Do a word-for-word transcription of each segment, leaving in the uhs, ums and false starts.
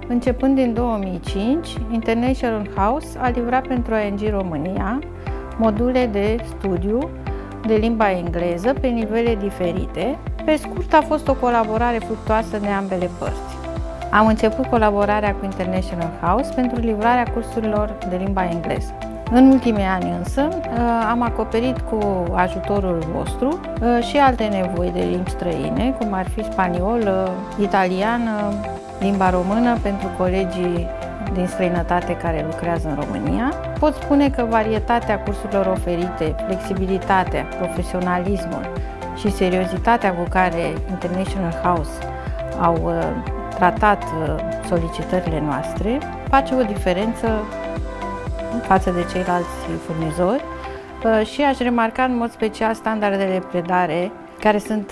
Începând din două mii cinci, International House a livrat pentru I N G România module de studiu de limba engleză pe nivele diferite. Pe scurt, a fost o colaborare fructuoasă de ambele părți. Am început colaborarea cu International House pentru livrarea cursurilor de limba engleză. În ultimii ani însă am acoperit cu ajutorul vostru și alte nevoi de limbi străine, cum ar fi spaniolă, italiană, limba română pentru colegii din străinătate care lucrează în România. Pot spune că varietatea cursurilor oferite, flexibilitatea, profesionalismul și seriozitatea cu care International House au tratat solicitările noastre face o diferență față de ceilalți furnizori și aș remarca în mod special standardele de predare care sunt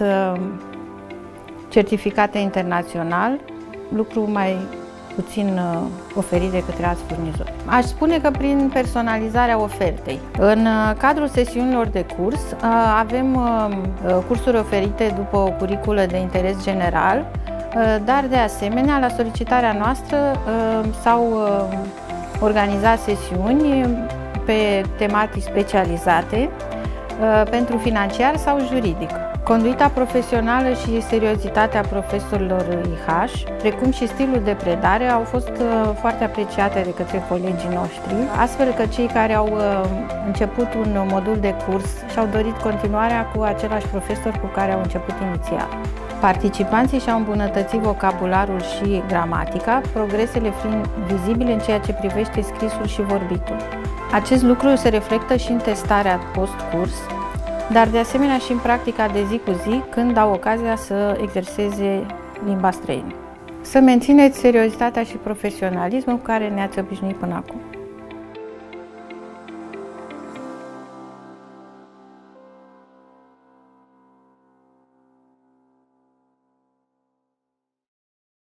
certificate internațional, lucru mai puțin oferit de către alți furnizori. Aș spune că prin personalizarea ofertei. În cadrul sesiunilor de curs avem cursuri oferite după o curiculă de interes general, dar de asemenea la solicitarea noastră s-au organizat sesiuni pe tematici specializate pentru financiar sau juridic. Conduita profesională și seriozitatea profesorilor I H, precum și stilul de predare, au fost foarte apreciate de către colegii noștri, astfel că cei care au început un modul de curs și-au dorit continuarea cu același profesor cu care au început inițial. Participanții și-au îmbunătățit vocabularul și gramatica, progresele fiind vizibile în ceea ce privește scrisul și vorbitul. Acest lucru se reflectă și în testarea post-curs, dar de asemenea și în practica de zi cu zi, când au ocazia să exerseze limba străină. Să mențineți seriozitatea și profesionalismul cu care ne-ați obișnuit până acum.